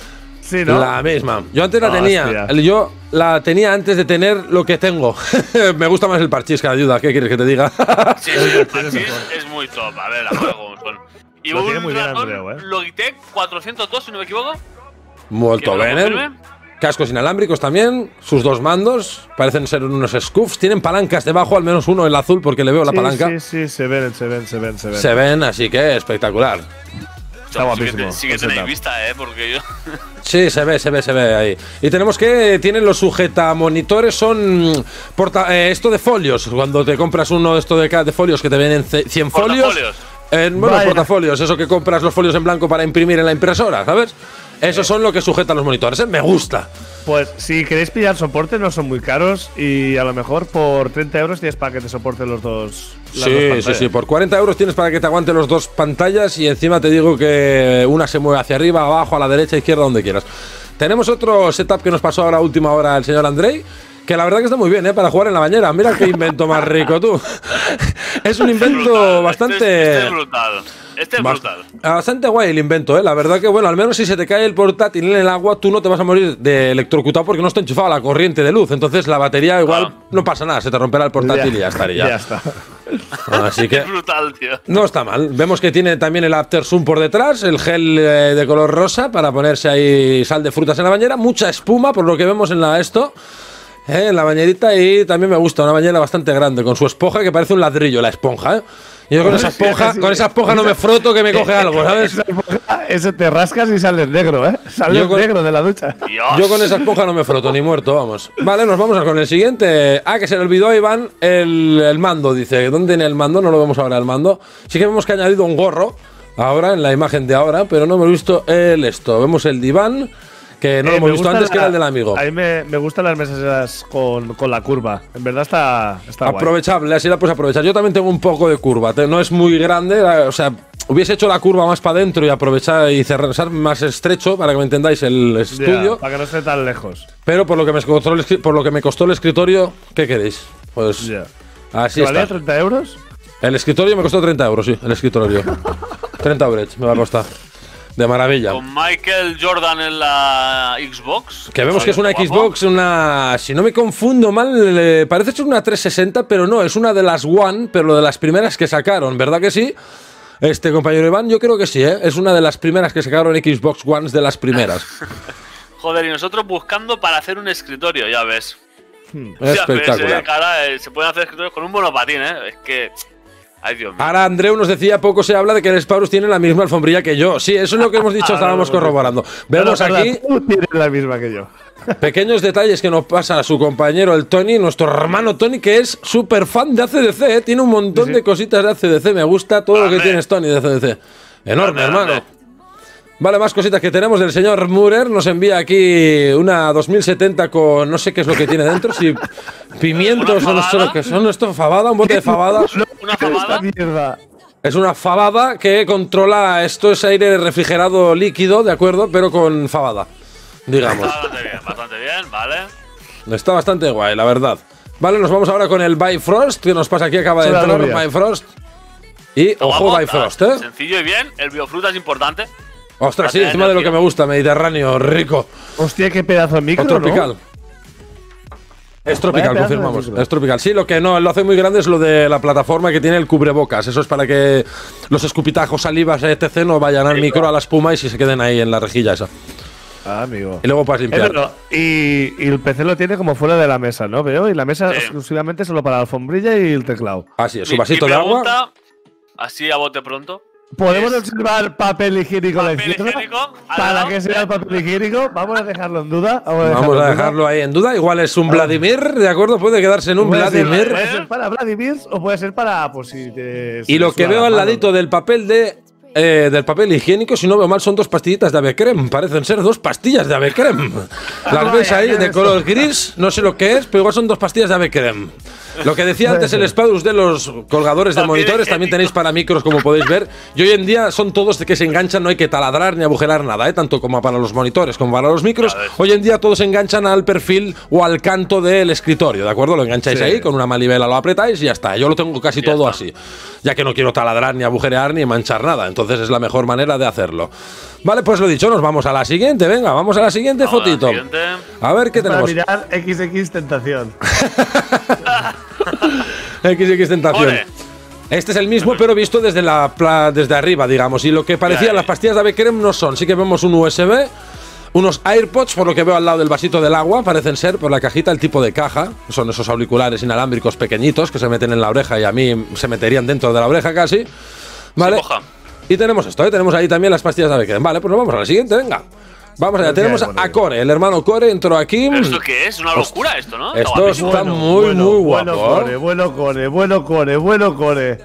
Sí, ¿no? La misma. Yo antes la Hostia. tenía. Yo la tenía antes de tener lo que tengo. Me gusta más el parchís que la ayuda. ¿Qué quieres que te diga? Sí, sí, el parchís es muy top. A ver, a juego como son. Y Lo tiene un muy bien ratón Andreu, ¿eh? Logitech cuatrocientos dos, si no me equivoco. Molto ¿Que me lo bene. confirme? Cascos inalámbricos también. Sus dos mandos. Parecen ser unos scuffs. Tienen palancas debajo, al menos uno el azul, porque le veo la Sí, palanca. Sí, sí, se ven, se ven, se ven, se ven. Se ven, así que espectacular. Está guapísimo, Sí que, sí que el tenéis setup. vista, eh, porque yo. Sí, se ve, se ve, se ve ahí. Y tenemos que tienen los sujetamonitores, son porta, eh, esto de folios. Cuando te compras uno de estos de, ca- de folios que te vienen ce- cien folios. Portafolios. En, bueno, Vaya. portafolios, eso que compras los folios en blanco para imprimir en la impresora, ¿sabes? Esos son lo que sujetan los monitores, ¿eh? Me gusta. Pues si queréis pillar soporte, no son muy caros y a lo mejor por treinta euros tienes para que te soporte los dos. Las Sí, dos sí, sí. Por cuarenta euros tienes para que te aguante los dos pantallas y encima te digo que una se mueve hacia arriba, abajo, a la derecha, izquierda, donde quieras. Tenemos otro setup que nos pasó ahora a última hora el señor Andrei, que la verdad que está muy bien, ¿eh? Para jugar en la bañera. Mira qué invento más rico, tú. Es un invento brutal, bastante… Este es, este es brutal. Este es brutal. Bastante guay el invento, ¿eh? La verdad que, bueno, al menos si se te cae el portátil en el agua, tú no te vas a morir de electrocutado porque no está enchufado a la corriente de luz. Entonces la batería igual Ah. no pasa nada, se te romperá el portátil Ya, y ya estaría. Ya está. Así que… Es brutal, tío. No está mal. Vemos que tiene también el After Sun por detrás, el gel eh, de color rosa para ponerse ahí sal de frutas en la bañera, mucha espuma por lo que vemos en la esto, eh, en la bañerita, y también me gusta una bañera bastante grande con su esponja que parece un ladrillo la esponja, ¿eh? Yo con esa esponja, con esa esponja no me froto que me coge algo, ¿sabes? Ese te rascas y sales negro, ¿eh? Sales Yo con- negro de la ducha. Dios. Yo con esa esponja no me froto, ni muerto, vamos. Vale, nos vamos a con el siguiente. Ah, que se le olvidó a Iván el, el mando, dice. ¿Dónde en el mando? No lo vemos ahora el mando. Sí que vemos que ha añadido un gorro ahora, en la imagen de ahora, pero no hemos visto el esto. Vemos el diván, que no lo Eh, hemos me visto gusta antes, la- que era el del amigo. A mí me, me gustan las mesas esas con, con la curva. En verdad está, está guay. Aprovechable, así la puedes aprovechar. Yo también tengo un poco de curva, te- no es muy grande, la- o sea, hubiese hecho la curva más para adentro y aprovechar y cerrar más estrecho para que me entendáis el Ya, estudio. para que no esté tan lejos. Pero por lo que me costó el, escri- por lo que me costó el escritorio, ¿qué queréis? Pues Ya. así ¿Que valía está. treinta euros? El escritorio me costó treinta euros, sí, el escritorio. treinta euros me va a costar. De maravilla. Con Michael Jordan en la Xbox. Que vemos que es una Guapo. Xbox, una… Si no me confundo mal, eh, parece ser una trescientos sesenta, pero no, es una de las One, pero de las primeras que sacaron, ¿verdad que sí? Este compañero Iván, yo creo que sí, ¿eh? Es una de las primeras que sacaron Xbox Ones, de las primeras. Joder, y nosotros buscando para hacer un escritorio, ya ves. Hmm. Ya ves, Espectacular. eh, cara, eh, se pueden hacer escritorios con un monopatín, ¿eh? Es que… Ay, Dios mío. Ahora Andreu nos decía, poco se habla de que el Spaurus tiene la misma alfombrilla que yo. Sí, eso es lo que hemos dicho, estábamos corroborando. Vemos Pero, aquí verdad, tú tienes la misma que yo. pequeños detalles que nos pasa a su compañero el Tony, nuestro hermano Tony, que es súper fan de A C D C, ¿eh? Tiene un montón Sí, sí. de cositas de A C D C. Me gusta todo lo que Grande. tienes, Tony, de A C D C. Enorme, Grande, hermano. grande. Vale, más cositas que tenemos del señor Murer. Nos envía aquí una dos mil setenta con no sé qué es lo que tiene dentro. Si pimientos ¿Una o no sé lo que son. Esto, fabada, un bote de fabada. Una Esta fabada. mierda. Es una fabada que controla. Esto es aire refrigerado líquido, ¿de acuerdo? Pero con fabada, digamos. Está bastante bien, bastante bien, vale. Está bastante guay, la verdad. Vale, nos vamos ahora con el Bifrost, que nos pasa aquí, acaba de Sola entrar rubia. Bifrost. Y Está ojo, guapo, Bifrost, está ¿eh? Sencillo y bien. El biofruta es importante. Ostras, sí, Para encima de lo tener que me gusta, Mediterráneo, rico. Hostia, qué pedazo de micro, O tropical. ¿no? Es tropical, Vaya pedazo de confirmamos. micro. Es tropical. Sí, lo que no lo hace muy grande es lo de la plataforma que tiene el cubrebocas. Eso es para que los escupitajos, salivas, etcétera no vayan al micro, a la espuma y si se queden ahí en la rejilla esa. Ah, amigo. Y luego puedes Eh, limpiar. pero- y, y el P C lo tiene como fuera de la mesa, ¿no? Veo. Y la mesa Sí. exclusivamente solo para la alfombrilla y el teclado. Así es, su Mi- vasito mi de agua. pregunta, así a bote pronto. ¿Podemos Es- observar papel higiénico a la Papel izquierda? higiénico, al Para lado. que sea el papel higiénico, vamos a dejarlo en duda. Vamos a en dejarlo duda. ahí en duda. Igual es un Vladimir, ¿de acuerdo? Puede quedarse en un Puede ser, Vladimir. puede ser para Vladimir o puede ser para, pues si te. Y lo que veo al ladito del papel de eh, del papel higiénico, si no veo mal, son dos pastillitas de Avecrem. Parecen ser dos pastillas de Avecrem. Las ves ahí de color gris, no sé lo que es, pero igual son dos pastillas de Avecrem. Lo que decía antes el Spadus de los colgadores de Papel monitores, también higiénico. tenéis para micros, como podéis ver. Y hoy en día son todos de que se enganchan, no hay que taladrar ni agujerar nada, ¿eh? Tanto como para los monitores como para los micros. Ya ves. Hoy en día todos se enganchan al perfil o al canto del escritorio, ¿de acuerdo? Lo engancháis Sí. ahí, con una manivela lo apretáis y ya está. Yo lo tengo casi Ya todo está. así, ya que no quiero taladrar ni agujerear ni manchar nada. Entonces es la mejor manera de hacerlo. Vale, pues lo dicho, nos vamos a la siguiente. Venga, vamos a la siguiente Vamos a la fotito. siguiente. A ver qué Para tenemos. mirar equis equis Tentación. X X Tentación. Ole. Este es el mismo, pero visto desde la pla- desde arriba, digamos. Y lo que parecían Ya, las pastillas de Avecrem no son. Sí que vemos un U S B, unos AirPods, por lo que veo al lado del vasito del agua, parecen ser, por la cajita, el tipo de caja. Son esos auriculares inalámbricos pequeñitos que se meten en la oreja y a mí se meterían dentro de la oreja casi. Vale. moja. Y tenemos esto, ¿eh? Tenemos ahí también las pastillas de Avecrem. Vale, pues nos vamos a la siguiente, venga. Vamos allá, Pues tenemos ya, a bueno, Core, el hermano Core entró aquí. ¿Pero esto qué es? Una locura esto, ¿no? Esto guapísimo. Está muy, muy guapo, Bueno, ¿eh? core, bueno, core, bueno, core, bueno, core.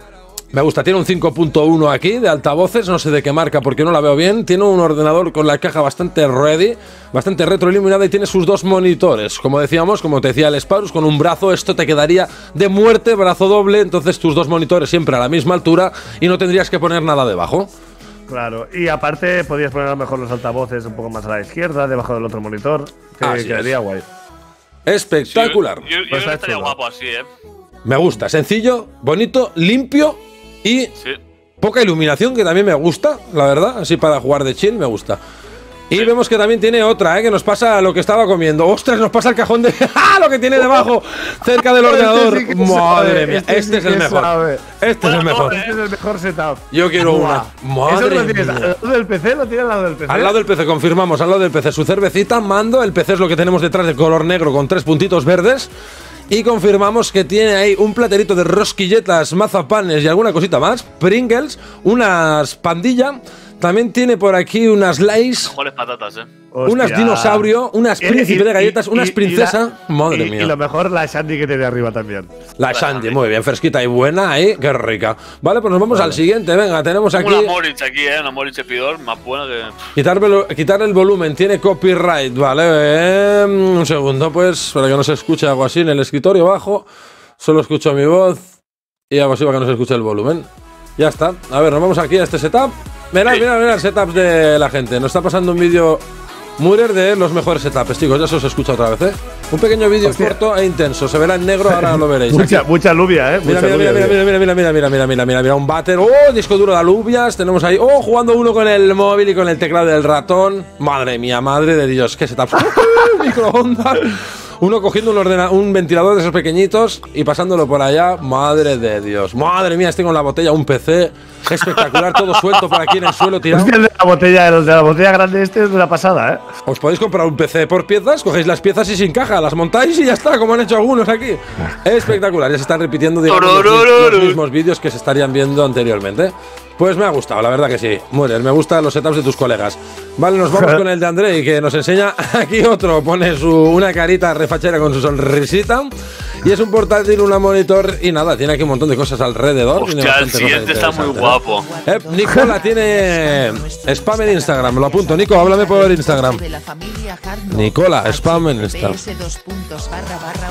Me gusta, tiene un cinco punto uno aquí de altavoces, no sé de qué marca porque no la veo bien. Tiene un ordenador con la caja bastante ready, bastante retroiluminada y tiene sus dos monitores. Como decíamos, como te decía el Sparus, con un brazo esto te quedaría de muerte, brazo doble, entonces tus dos monitores siempre a la misma altura y no tendrías que poner nada debajo. Claro, y aparte podrías poner a lo mejor los altavoces un poco más a la izquierda, debajo del otro monitor, que Así quedaría es. guay. Espectacular. Sí, yo, yo, yo Pues creo que está estaría chulo. guapo así, ¿eh? Me gusta, sencillo, bonito, limpio y Sí. poca iluminación, que también me gusta, la verdad, así para jugar de chill me gusta. Y vemos que también tiene otra, ¿eh? Que nos pasa lo que estaba comiendo. ¡Ostras! Nos pasa el cajón de... ¡Ah! Lo que tiene debajo, cerca del ordenador. Este sí que Madre sabe, mía, este este sí es el que mejor. sabe. Este es Buena el mejor. torre, Este es el mejor setup. Yo quiero una. Buah. Eso Madre lo tienes al mía. lado del P C, lo tienes al lado del P C. Al lado del P C, confirmamos, al lado del P C. Su cervecita, mando, el P C es lo que tenemos detrás de color negro con tres puntitos verdes. Y confirmamos que tiene ahí un platerito de rosquilletas, mazapanes y alguna cosita más. Pringles, unas pandilla. También tiene por aquí unas Lays, Mejores patatas, ¿eh? unas Hostia. dinosaurio, unas Y- príncipe y- de galletas, y- unas y- princesa. y la- Madre y- mía. Y lo mejor, la Shandy que tiene arriba también. La Shandy, muy bien, fresquita y buena ahí, qué rica. Vale, pues nos vamos al siguiente, venga, tenemos aquí. Una Moritz aquí, ¿eh? Una Moritz Epidor más buena que. Quitarle, quitar el volumen, tiene copyright, vale. eh, un segundo, pues, para que no se escuche algo así en el escritorio bajo. Solo escucho mi voz y hago así para que no se escuche el volumen. Ya está. A ver, nos vamos aquí a este setup. Mirad, Sí. mirad, mirad, setups de la gente. Nos está pasando un vídeo Murer de los mejores setups, chicos. Ya se os escucha otra vez, ¿eh? Un pequeño vídeo Hostia. corto e intenso. Se verá en negro, ahora lo veréis. Mucha, Aquí. mucha alubia, eh. Mira, Mucha mira, mira, alubia, mira, mira, mira, mira, mira, mira, mira, mira, mira, un váter. ¡Oh! Disco duro de alubias. Tenemos ahí. ¡Oh! Jugando uno con el móvil y con el teclado del ratón. Madre mía, madre de Dios. ¿Qué setup? Microondas. Uno cogiendo un, ordena un ventilador de esos pequeñitos y pasándolo por allá. Madre de Dios. Madre mía, estoy con la botella, un P C. Espectacular, todo suelto por aquí en el suelo tirado. Hostia, el de la botella, el de la botella grande este es de la pasada, eh. Os podéis comprar un P C por piezas, cogéis las piezas y sin caja, las montáis y ya está, como han hecho algunos aquí. Espectacular, ya se están repitiendo digamos, los, mis- los mismos vídeos que se estarían viendo anteriormente. Pues me ha gustado, la verdad que sí. Murer, me gustan los setups de tus colegas. Vale, nos vamos con el de Andrei, que nos enseña aquí otro. Pone su, una carita refachera con su sonrisita. Y es un portátil, una monitor y nada, tiene aquí un montón de cosas alrededor. Tiene Hostia, el bastante siguiente cosas está muy interesantes, guapo. ¿eh? Eh, Nicola tiene spam en Instagram, lo apunto. Nico, háblame por Instagram. De la familia Hardno. Nicola, spam en Insta. H T T P S dos puntos barra barra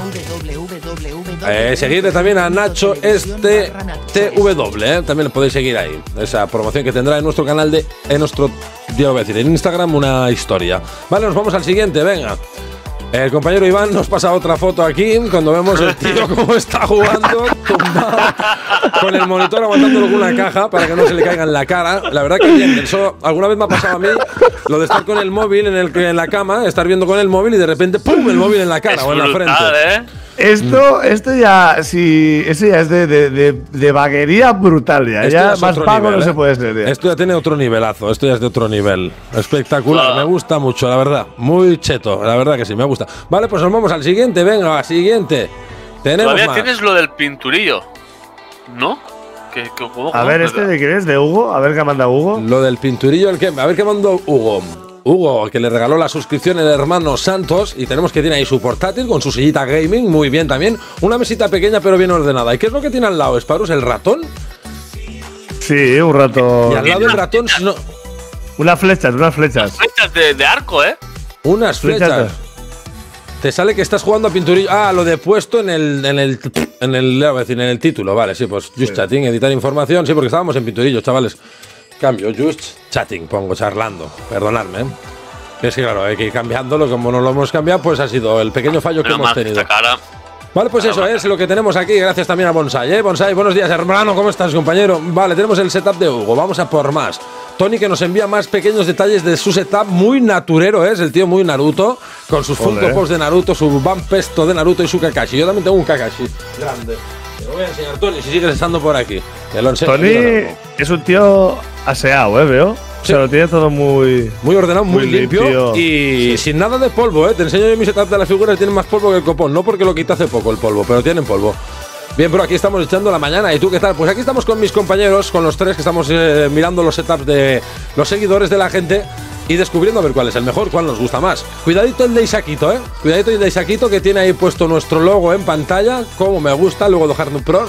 www. Eh, seguidle también a Nacho este T W, eh, también le podéis seguir ahí. Esa promoción que tendrá en nuestro canal de. En nuestro. Ya lo voy a decir, en Instagram una historia. Vale, nos vamos al siguiente, venga. El compañero Iván nos pasa otra foto aquí cuando vemos el tío cómo está jugando, tumbado, con el monitor aguantándolo con una caja para que no se le caiga en la cara. La verdad que bien, eso alguna vez me ha pasado a mí, lo de estar con el móvil en, el, en la cama, estar viendo con el móvil y de repente ¡pum! El móvil en la cara Es o en la brutal, frente. ¿eh? Esto, esto ya, sí, eso ya es de, de, de, de vaguería brutal ya. Esto Ya ya es más otro pago nivel, no ¿eh? se puede ser. Ya. Esto ya tiene otro nivelazo, esto ya es de otro nivel. Espectacular, Wow. me gusta mucho, la verdad. Muy cheto, la verdad que sí, me gusta. Vale, pues nos vamos al siguiente, venga, siguiente. Tenemos Todavía más. tienes lo del pinturillo, ¿no? ¿Qué, qué, cómo, A cómo? ver, ¿este de quién es? ¿De Hugo? A ver qué manda Hugo. Lo del pinturillo, el que, a ver qué mandó Hugo. Hugo, que le regaló la suscripción el hermano Santos y tenemos que tiene ahí su portátil con su sillita gaming, muy bien también. Una mesita pequeña pero bien ordenada. ¿Y qué es lo que tiene al lado, Sparus? ¿El ratón? Sí, un rato. Y al lado del ratón, no, Unas flechas, unas flechas. Flechas de, de arco, ¿eh? unas flechas. Flechas. Te sale que estás jugando a pinturillo. Ah, lo de puesto en el en el en el, le voy a decir, en el título, vale, sí, pues just chatting, editar información, sí, porque estábamos en pinturillo, chavales. Cambio, just chatting, pongo charlando. Perdonadme. ¿eh? Es que claro, hay que ir cambiándolo, como no lo hemos cambiado, pues ha sido el pequeño fallo que Menos hemos mal que tenido. esta cara. Vale, pues eso es lo que tenemos aquí. Gracias también a Bonsai, ¿eh? Bonsai, buenos días, hermano. ¿Cómo estás, compañero? Vale, tenemos el setup de Hugo. Vamos a por más. Tony, que nos envía más pequeños detalles de su setup. Muy naturero, ¿eh? Es el tío muy Naruto. Con sus Funko Joder. Pops de Naruto, su Banpesto de Naruto y su Kakashi. Yo también tengo un Kakashi grande. Te lo voy a enseñar, Tony, si sigues estando por aquí. Te lo enseño. Tony es un tío aseado, ¿eh? Veo. O sea, Sí. lo tiene todo muy. Muy ordenado, muy, Muy limpio, limpio. y sin nada de polvo, ¿eh? Te enseño yo mi setup de las figuras, tienen más polvo que el copón. No porque lo quité hace poco el polvo, pero tienen polvo. Bien, pero aquí estamos echando la mañana. ¿Y tú qué tal? Pues aquí estamos con mis compañeros, con los tres que estamos eh, mirando los setups de los seguidores de la gente y descubriendo a ver cuál es el mejor, cuál nos gusta más. Cuidadito el de Isaquito, ¿eh? Cuidadito el de Isaquito que tiene ahí puesto nuestro logo en pantalla, como me gusta, luego de Hardnut Pros.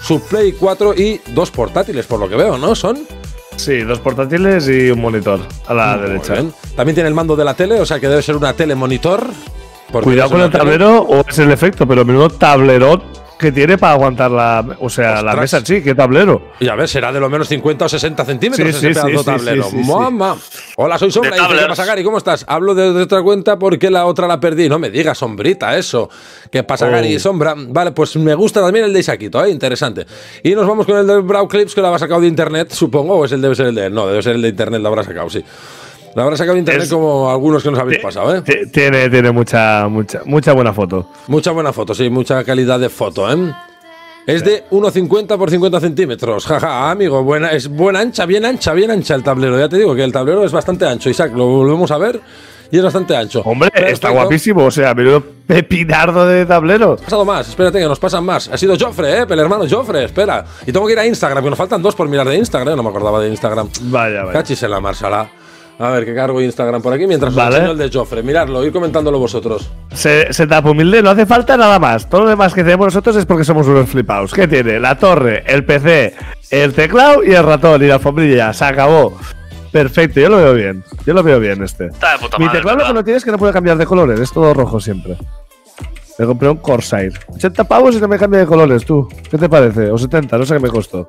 su Play cuatro y dos portátiles, por lo que veo, ¿no? ¿Son? Sí, dos portátiles y un monitor a la Muy derecha. bien. También tiene el mando de la tele, o sea que debe ser una tele monitor. Cuidado con el tablero o es el efecto, pero menudo tablerón que tiene para aguantar la, o sea, Ostras. la mesa en sí, qué tablero. Y a ver, será de lo menos cincuenta o sesenta centímetros Sí, ese sí, pedazo sí, tablero. sí, sí, sí, ¡Mamá! Hola, soy Sombra. De Y dice, ¿qué tablers. pasa, Gary? ¿Cómo estás? Hablo de, de otra cuenta porque la otra la perdí. No me digas, Sombrita, eso. ¿Qué pasa, Oh. Gary? Sombra. Vale, pues me gusta también el de Isaquito, ¿eh? Interesante. Y nos vamos con el de Brawl Clips, que lo habrá sacado de internet, supongo, o es el debe ser el de él. No, debe ser el de internet, lo habrá sacado, sí. Lo habrá sacado de internet Es- como algunos que nos habéis pasado, ¿eh? T- Tiene, tiene mucha, mucha, mucha buena foto. Mucha buena foto, sí, mucha calidad de foto, ¿eh? Es de uno cincuenta por cincuenta centímetros. Jaja, amigo, buena, es buena ancha, bien ancha, bien ancha el tablero. Ya te digo que el tablero es bastante ancho. Isaac, lo volvemos a ver y es bastante ancho. Hombre, está Perfecto. guapísimo. O sea, menudo pepinardo de tablero. Ha pasado más, espérate que nos pasan más. Ha sido Joffre, eh, el hermano Joffre, espera. Y tengo que ir a Instagram, que nos faltan dos por mirar de Instagram. No me acordaba de Instagram. Vaya, vaya. Cachis en la marsala. A ver, que cargo Instagram por aquí mientras os Vale. enseño el de Joffre. Miradlo, ir comentándolo vosotros. Se, setup humilde, no hace falta nada más. Todo lo demás que tenemos nosotros es porque somos unos flipados. ¿Qué tiene? La torre, el P C, el teclado y el ratón y la alfombrilla. Se acabó. Perfecto, yo lo veo bien. Yo lo veo bien este. Está de puta Mi madre, teclado lo que ¿verdad? no tiene es que no puede cambiar de colores, es todo rojo siempre. Me compré un Corsair. ochenta pavos y no me cambia de colores, tú. ¿Qué te parece? O setenta, no sé qué me costó.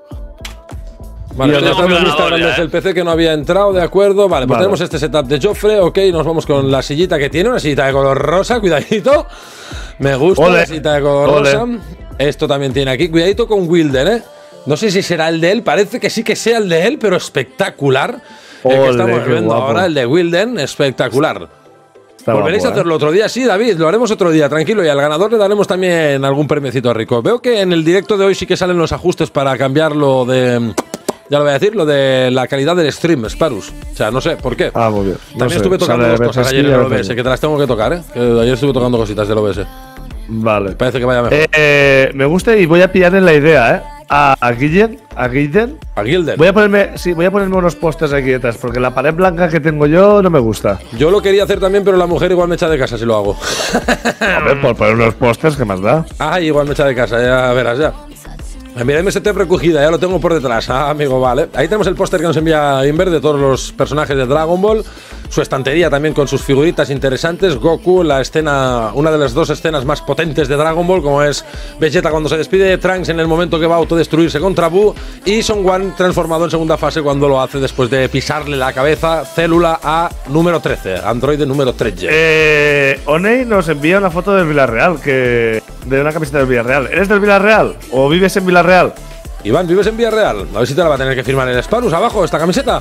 Vale, Yo os tengo mostramos mi el Instagram ganador ya, desde ¿eh? el P C que no había entrado, de acuerdo. Vale, pues Vale. tenemos este setup de Joffre, ok, nos vamos con la sillita que tiene, una sillita de color rosa, cuidadito. Me gusta Ole. la sillita de color Ole. rosa. Esto también tiene aquí, cuidadito con Wilden, ¿eh? No sé si será el de él, parece que sí que sea el de él, pero espectacular. El que Ole, estamos qué viendo guapo. ahora, el de Wilden, espectacular. Está Volveréis guapo, a hacerlo otro día, sí, David, lo haremos otro día, tranquilo, y al ganador le daremos también algún premiecito rico. Veo que en el directo de hoy sí que salen los ajustes para cambiarlo de… Ya lo voy a decir, lo de la calidad del stream, Sparus. O sea, no sé por qué. Ah, muy bien. No También sé, estuve tocando sale dos de cosas veces ayer sí, en a el O B veces S, no. que te las tengo que tocar, ¿eh? Que ayer estuve tocando cositas del O B S. Vale. Parece que vaya mejor. Eh, eh, me gusta y voy a pillarle la idea, ¿eh? A, a Guillen, a Guillen. A Gilden. Voy a ponerme, sí, voy a ponerme unos pósters aquí detrás, porque la pared blanca que tengo yo no me gusta. Yo lo quería hacer también, pero la mujer igual me echa de casa si lo hago. A ver, por poner unos pósters, ¿qué más da? Ah, igual me echa de casa, ya verás, ya. Mira, M S T recogida, ya lo tengo por detrás. Ah, amigo, vale. Ahí tenemos el póster que nos envía Inver de todos los personajes de Dragon Ball. Su estantería también con sus figuritas interesantes. Goku, la escena, una de las dos escenas más potentes de Dragon Ball, como es Vegeta cuando se despide de Trunks en el momento que va a autodestruirse contra Buu. Y Son Gohan transformado en segunda fase cuando lo hace después de pisarle la cabeza Célula a número trece, androide número trece. Eh, Oney nos envía una foto del Villarreal, que de una camiseta del Villarreal. ¿Eres del Villarreal o vives en Villarreal? Iván, ¿vives en Villarreal? A ver si te la va a tener que firmar el Sparus abajo, esta camiseta.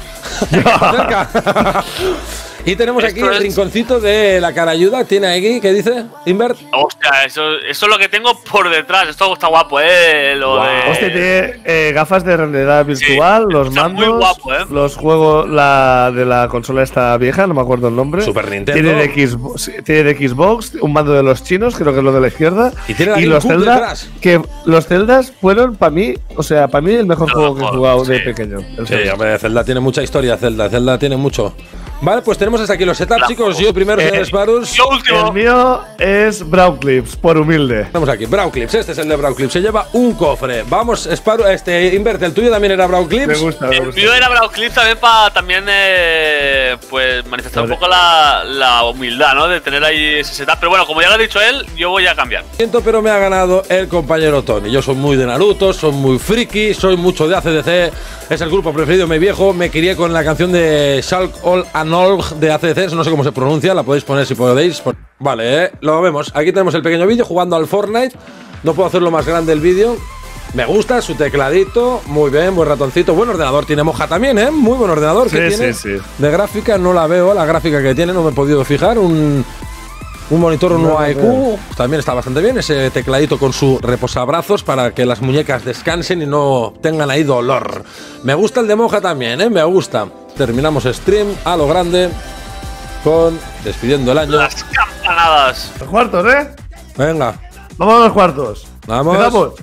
Cerca. Y tenemos aquí Esto el es- rinconcito de la cara ayuda. Tiene aquí, ¿qué dice? Invert. Hostia, eso, eso es lo que tengo por detrás. Esto está guapo, eh. Lo Guau. de. Hostia, tiene eh, gafas de realidad virtual, los está muy mandos, guapo, ¿eh? los juegos la de la consola esta vieja, no me acuerdo el nombre. Super Nintendo. Tiene de, Xbox, tiene de Xbox, un mando de los chinos, creo que es lo de la izquierda. Y tiene la los GameCube Zelda, detrás. que los Zeldas fueron para mí, o sea, para mí el mejor Lo juego que he mejor, jugado de sí. pequeño. el Sí, Zelda. hombre, Zelda tiene mucha historia, Zelda. Zelda tiene mucho. Vale, pues tenemos hasta aquí los setups, La- chicos. Yo primero, Eh, señor Sparus. Yo último. El mío es Brown Clips, por humilde. Tenemos aquí, Brown Clips. Este es el de Brown Clips. Se lleva un cofre. Vamos, Sparus, este, Invert, el tuyo también era Brown Clips. Me gusta, me El gusta. mío era Brawl Clip también para también eh, pues manifestar un Vale. poco la, la humildad, ¿no? De tener ahí ese setup. Pero bueno, como ya lo ha dicho él, yo voy a cambiar. Siento, pero me ha ganado el compañero Tony. Yo soy muy de Naruto, soy muy friki, soy mucho de A C D C. Es el grupo preferido de mi viejo. Me crié con la canción de Shulk All and All de A C D C. No sé cómo se pronuncia, la podéis poner si podéis. Vale, eh, lo vemos. Aquí tenemos el pequeño vídeo jugando al Fortnite. No puedo hacerlo más grande el vídeo. Me gusta su tecladito, muy bien, buen ratoncito. Buen ordenador, tiene Moja también, ¿eh? Muy buen ordenador que Sí, tiene. sí, sí. De gráfica no la veo, la gráfica que tiene, no me he podido fijar. Un, un monitor No no lo I Q veo. también está bastante bien. Ese tecladito con su reposabrazos para que las muñecas descansen y no tengan ahí dolor. Me gusta el de Moja también, ¿eh? Me gusta. Terminamos stream a lo grande con despidiendo el año. Las campanadas. Los cuartos, ¿eh? Venga, Vamos a los cuartos. vamos. Empezamos.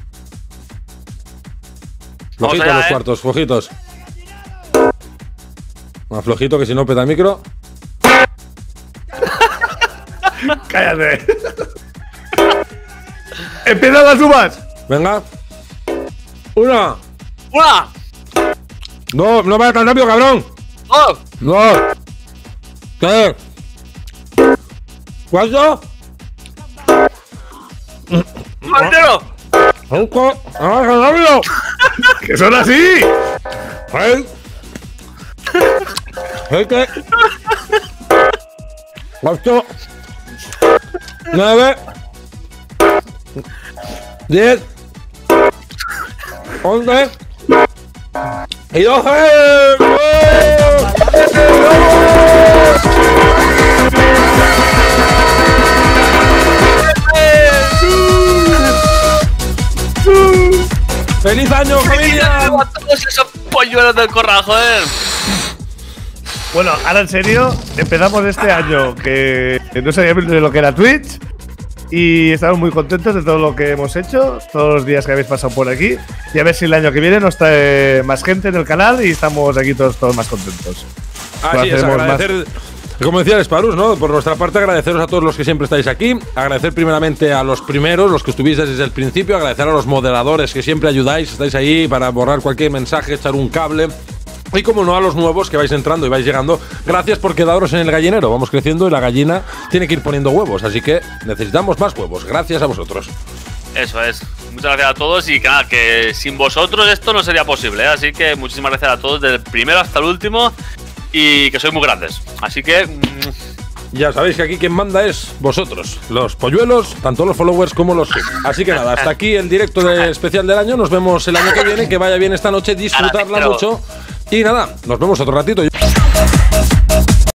Flojitos allá, los ¿eh? cuartos, flojitos. Más flojito que si no peta micro. Cállate. Empiezan las uvas. Venga. Una. ¡Una! No, no vaya tan rápido, cabrón. ¡Dos! No. ¿Qué? ¿Cuánto? ¡Un entero! Cinco. ¡Ah, tan rápido! ¡Que son así! ¡Hey! Siete. Ocho. Nueve. Diez. Once. Y doce. ¡Feliz año, familia! Todos esos polluelos del corral, joder. Bueno, ahora en serio, empezamos este año que no sabíamos de lo que era Twitch y estamos muy contentos de todo lo que hemos hecho, todos los días que habéis pasado por aquí y a ver si el año que viene nos trae más gente en el canal y estamos aquí todos, todos más contentos. Así es, agradecer, como decía el Sparus, ¿no? Por nuestra parte, agradeceros a todos los que siempre estáis aquí, agradecer primeramente a los primeros, los que estuvisteis desde el principio, agradecer a los moderadores que siempre ayudáis, estáis ahí para borrar cualquier mensaje, echar un cable. Y como no, a los nuevos que vais entrando y vais llegando, gracias por quedaros en el gallinero. Vamos creciendo y la gallina tiene que ir poniendo huevos, así que necesitamos más huevos. Gracias a vosotros. Eso es. Muchas gracias a todos y nada, que sin vosotros esto no sería posible, ¿eh? Así que muchísimas gracias a todos, desde el primero hasta el último, y que sois muy grandes. Así que… Ya sabéis que aquí quien manda es vosotros, los polluelos, tanto los followers como los subs. Así que nada, hasta aquí el directo de especial del año. Nos vemos el año que viene. Que vaya bien esta noche, disfrutarla mucho. Y nada, nos vemos otro ratito.